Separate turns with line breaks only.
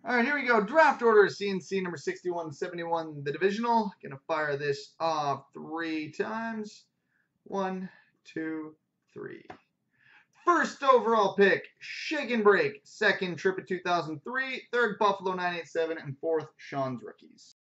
All right, here we go. Draft order, CNC number 6171, the divisional. Gonna fire this off 3 times. 1, 2, 3. First overall pick, Shake and Break. Second, Trip of 2003. Third, Buffalo 987. And fourth, Sean's Rookies.